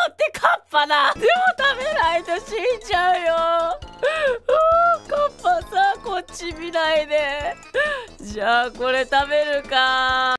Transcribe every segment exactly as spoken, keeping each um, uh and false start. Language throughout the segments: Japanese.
ってカッパだ。でも食べないと死んじゃうよ。カッパさ、こっち見ないで。じゃあこれ食べるか。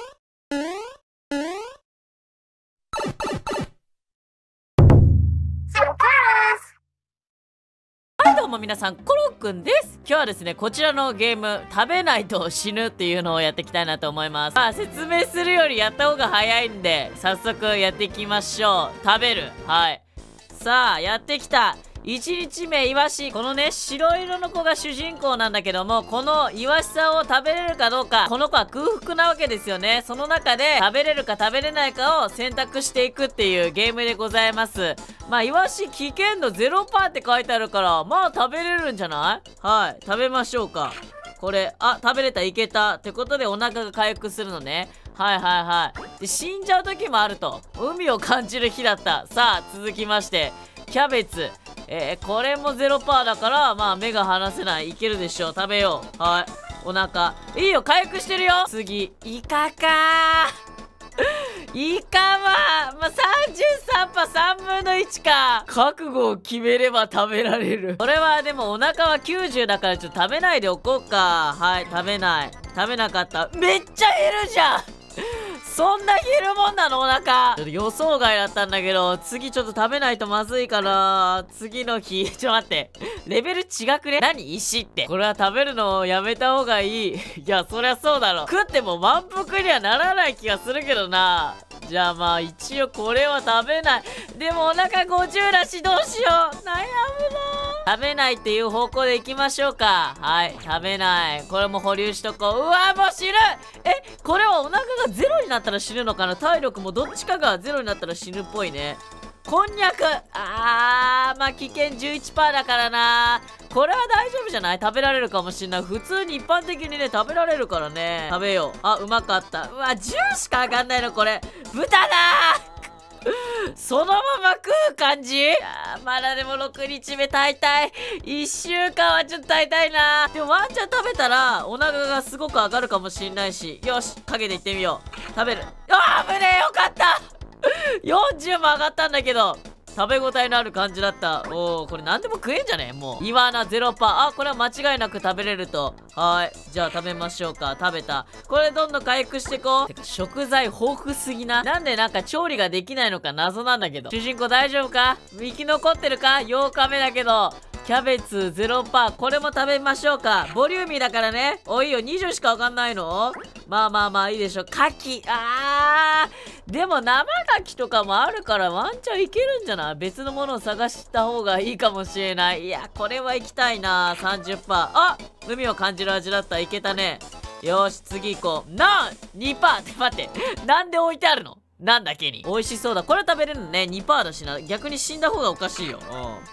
はい、どうも皆さん、コロくんです。今日はですね、こちらのゲーム、食べないと死ぬっていうのをやっていきたいなと思います。まあ、説明するよりやった方が早いんで、早速やっていきましょう。食べる。はい。さあ、やってきた。いちにちめイワシ。このね、白色の子が主人公なんだけども、このイワシさんを食べれるかどうか、この子は空腹なわけですよね。その中で食べれるか食べれないかを選択していくっていうゲームでございます。まあイワシ危険度 ゼロパーセント って書いてあるから、まあ食べれるんじゃない？はい、食べましょうか。これ、あ、食べれた、いけたってことでお腹が回復するのね。はいはいはい。で、死んじゃう時もあると。海を感じる日だった。さあ、続きましてキャベツ。えー、これも ゼロパーセント だから、まあ目が離せない。いけるでしょう。食べよう。はい。お腹。いいよ、回復してるよ。次、イカかー。イカは、まあ、さんじゅうさんパーセント、さんぶんのいちか。覚悟を決めれば食べられる。これはでもお腹はきゅうじゅうだからちょっと食べないでおこうか。はい、食べない。食べなかった。めっちゃ減るじゃんそんな減るもんなのお腹。ちょっと予想外だったんだけど、次ちょっと食べないとまずいかな。次の日、ちょっと待って。レベル違くね？何石って。これは食べるのをやめた方がいい。いや、そりゃそうだろ。食っても満腹にはならない気がするけどな。じゃあまあ一応これは食べない。でもお腹ごじゅうだしどうしよう。悩むな。食べないっていう方向でいきましょうか。はい、食べない。これも保留しとこう。うわ、もう死ぬ。え、これはお腹がゼロになったら死ぬのかな。体力もどっちかがゼロになったら死ぬっぽいね。こんにゃく。あー、まあ危険 じゅういちパーセント だからな。これは大丈夫じゃない？食べられるかもしんない。普通に一般的にね、食べられるからね。食べよう。あ、うまかった。うわ、じゅうしか上がんないのこれ。豚だーそのまま食う感じ？あー、まだでもろくにちめ耐えたい。いっしゅうかんはちょっと耐えたいな。でもワンチャン食べたらお腹がすごく上がるかもしんないし。よし、陰でいってみよう。食べる。あー、危ねえ、よかったよんじゅうも上がったんだけど、食べ応えのある感じだった。おー、これ何でも食えんじゃね？もう。イワナ ゼロパーセント。あ、これは間違いなく食べれると。はい。じゃあ食べましょうか。食べた。これどんどん回復していこう。てか食材豊富すぎな。なんでなんか調理ができないのか謎なんだけど。主人公大丈夫か？生き残ってるか？ ようかめだけど。キャベツ ゼロパーセント。これも食べましょうか。ボリューミーだからね。おいよ、にじゅうしかわかんないの？まあまあまあいいでしょう。牡蠣。あー。でも生牡蠣とかもあるからワンチャンいけるんじゃない？別のものを探した方がいいかもしれない。いや、これは行きたいな。さんじゅっパーセント。あ、海を感じる味だった。いけたね。よし、次行こう。な、にパーセント。って待って。なんで置いてあるの？なんだけに。美味しそうだ。これ食べれるのね。にパーセントだしな。逆に死んだ方がおかしいよ。うん。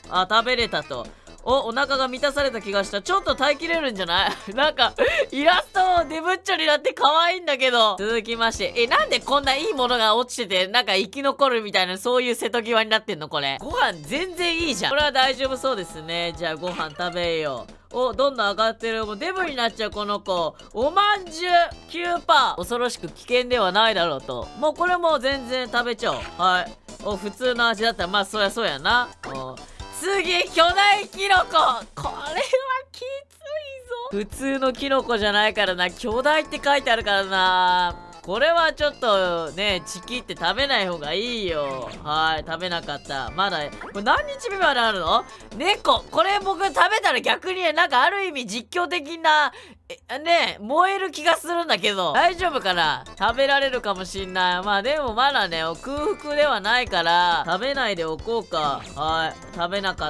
あ、食べれたと。お、お腹が満たされた気がした。ちょっと耐えきれるんじゃないなんか、イラストデブッチョになって可愛いんだけど。続きまして。え、なんでこんないいものが落ちてて、なんか生き残るみたいな、そういう瀬戸際になってんのこれ。ご飯全然いいじゃん。これは大丈夫そうですね。じゃあご飯食べよう。お、どんどん上がってる。もうデブになっちゃうこの子。おまんじゅう きゅうパーセント。恐ろしく危険ではないだろうと。もうこれも全然食べちゃおう。はい。お、普通の味だったら、まあそりゃそうやな。お、次、巨大キノコ。これはきついぞ。普通のキノコじゃないからな。巨大って書いてあるからな。これはちょっとね、チキって食べない方がいいよ。はい、食べなかった。まだ、これ何日目まであるの？猫。これ僕食べたら逆になんかある意味実況的な、え、ね、燃える気がするんだけど、大丈夫かな？食べられるかもしんない。まあでもまだね、空腹ではないから、食べないでおこうか。はい、食べなかった。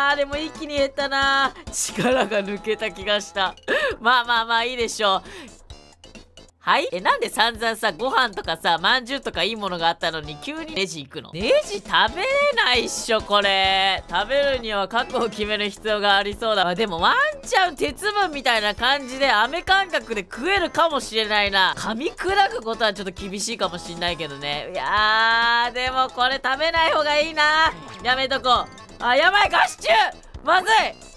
あー、でも一気に減ったな。力が抜けた気がした。まあまあまあいいでしょう。はい？え、なんで散々さ、ご飯とかさ、まんじゅうとかいいものがあったのに、急にレジ行くの？レジ食べれないっしょ、これ。食べるには覚悟を決める必要がありそうだ。あ、でもワンチャン鉄分みたいな感じで、飴感覚で食えるかもしれないな。噛み砕くことはちょっと厳しいかもしんないけどね。いやー、でもこれ食べない方がいいな。やめとこう。あ、やばい、ガシチューまずい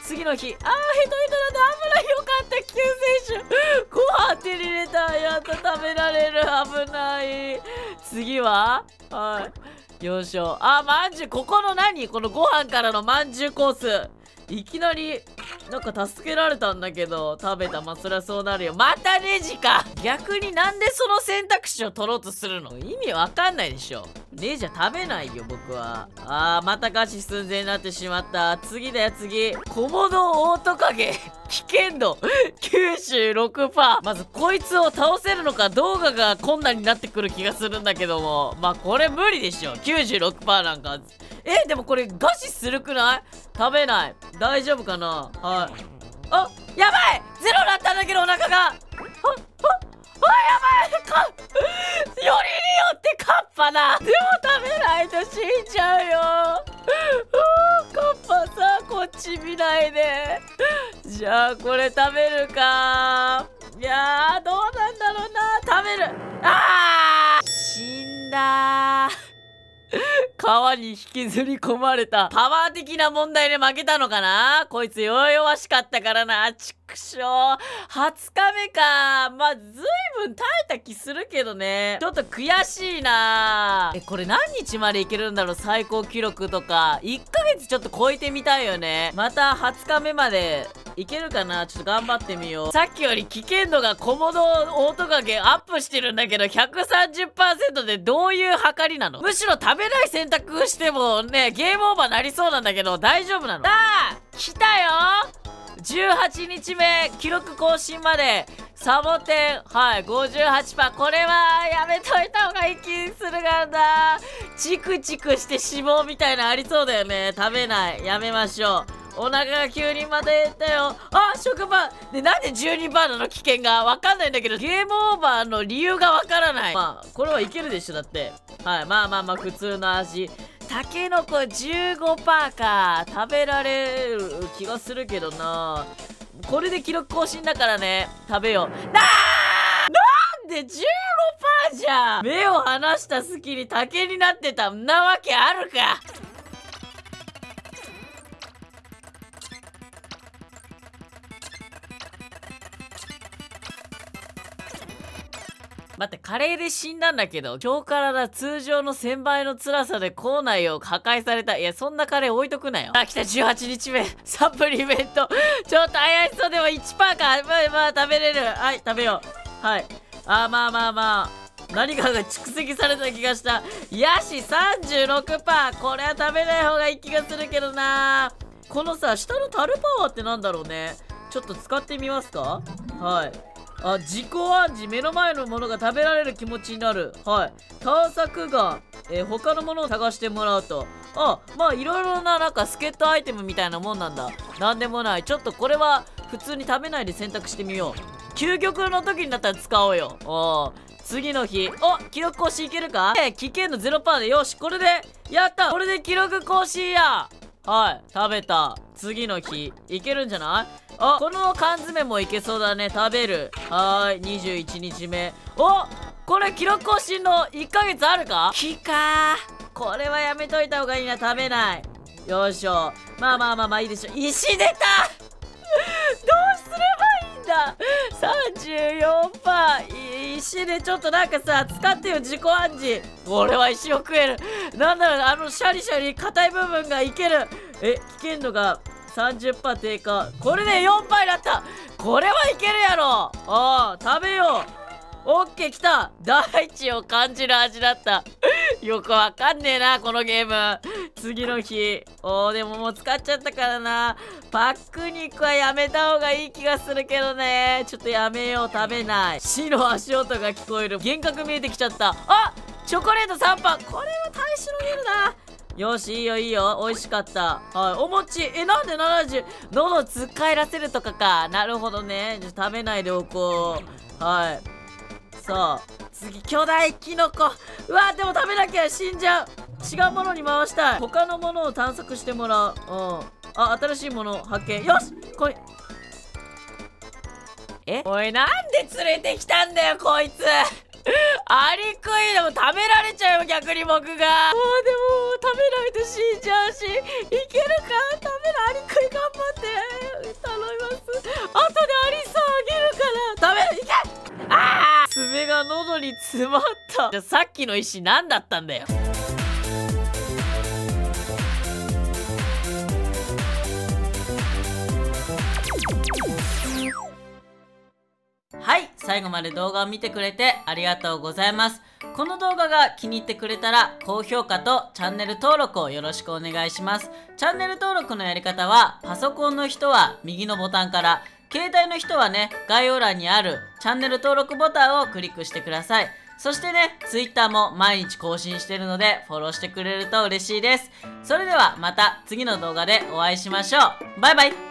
次の日、あーヘトヘトなんで危ない。よかった救世主、ご飯手に入れた。やっと食べられる。危ない。次ははいよいしょ。あまんじゅう、ここの何このご飯からのまんじゅうコース、いきなりなんか助けられたんだけど食べた。まあそりゃそうなるよ。またネジか。逆になんでその選択肢を取ろうとするの？意味わかんないでしょ。ネジは食べないよ僕は。あーまた餓死寸前になってしまった。次だよ次。コモドオオトカゲ危険度 きゅうじゅうろくパーセント。 まずこいつを倒せるのかどうかが困難になってくる気がするんだけども、まあこれ無理でしょ きゅうじゅうろくパーセント なんか。えでもこれ餓死するくない？食べない。大丈夫かな。はい。あやばいゼロだったんだけどお腹が。あああやばいかよりによってカッパだ。でも食べないと死んじゃうよ。カッパさこっち見ないで。じゃあこれ食べるか。いやーどうなんだろうな。食べる。あー死んだー。川に引きずり込まれた。パワー的な問題で負けたのかな。こいつ弱々しかったからな。ちくしょう。はつかめか。まあずいぶん耐えた気するけどね。ちょっと悔しいな。えこれ何日までいけるんだろう最高記録とか。いっかげつちょっと超えてみたいよね。またはつかめまでいけるかな。ちょっと頑張ってみよう。さっきより危険度がコモドオオトカゲアップしてるんだけど ひゃくさんじゅっパーセント でどういう測りなの？むしろ食べない選択してもねゲームオーバーなりそうなんだけど大丈夫なの？さあ来たよ。じゅうはちにちめ記録更新までサボテンはい ごじゅうはちパーセント。 これはやめといた方がいい気するがな。チクチクして脂肪みたいなありそうだよね。食べないやめましょう。お腹が急にまた減ったよ。あ食パンでなんで じゅうにパーセント なの？危険がわかんないんだけどゲームオーバーの理由がわからない。まあこれはいけるでしょだって。はいまあまあまあ普通の味。たけのこ じゅうごパーセント か。食べられる気がするけどな。これで記録更新だからね食べよう。なーなんで じゅうごパーセント じゃん。目を離した隙に竹になってたんなわけあるか。待ってカレーで死んだんだけど今日からだ通常のせんばいの辛さで口内を破壊された。いやそんなカレー置いとくなよ。あ来たじゅうはちにちめサプリメントちょっと怪しそうでも いちパーセント か。まあまあ食べれる。はい食べよう。はいあまあまあまあ何かが蓄積された気がした。ヤシ さんじゅうろくパーセント。 これは食べない方がいい気がするけどな。このさ下のタルパワーってなんだろうね。ちょっと使ってみますか。はいあ自己暗示。目の前のものが食べられる気持ちになる。はい探索が、えー、他のものを探してもらうと。あまあいろいろななんか助っ人アイテムみたいなもんなんだ。なんでもない。ちょっとこれは普通に食べないで選択してみよう。究極の時になったら使おうよ。お次の日お記録更新いけるか。えー、危険度 ゼロパーセント でよしこれでやった。これで記録更新や。はい食べた。次の日いけるんじゃない。あこの缶詰もいけそうだね。食べる。はーいにじゅういちにちめ。おこれ記録更新のいっかげつあるか。木かーこれはやめといた方がいいな。食べない。よいしょまあまあまあまあいいでしょ。石出たどうすればいいんだ。さんじゅうよんパーセント 石でちょっとなんかさ使ってよ自己暗示。俺は石を食える。なんだろうあのシャリシャリ硬い部分がいける。え危険度がさんじゅっパーセント 低下。これでよんパーセントになった。これはいけるやろ。ああ食べよう。オッケー来た。大地を感じる味だったよくわかんねえなこのゲーム。次の日おーでももう使っちゃったからな。パック肉はやめた方がいい気がするけどね。ちょっとやめよう。食べない。死の足音が聞こえる。幻覚見えてきちゃった。あチョコレートさんパー。これは耐えしのげるな。よしいいよいいよ美味しかった。はいお餅えなんでななじゅう喉つっかえらせるとかか。なるほどね。じゃ食べないでおこう。はいさあ次巨大キノコ。うわでも食べなきゃ死んじゃう。違うものに回したい。他のものを探索してもらう。うんあ新しいもの発見。よしこれえおいなんで連れてきたんだよこいつアリクイでも食べられちゃうよ逆に僕が。あーでも食食べないと死んじゃうし。いけるか？食べる。アリクイ頑張って頼みます。後でアリさんあげるから食べる。いけ。あー、爪が喉に詰まった。じゃあさっきの石何だったんだよ。はい、最後まで動画を見てくれてありがとうございます。この動画が気に入ってくれたら高評価とチャンネル登録をよろしくお願いします。チャンネル登録のやり方はパソコンの人は右のボタンから、携帯の人はね概要欄にあるチャンネル登録ボタンをクリックしてください。そしてね Twitter も毎日更新してるのでフォローしてくれると嬉しいです。それではまた次の動画でお会いしましょう。バイバイ。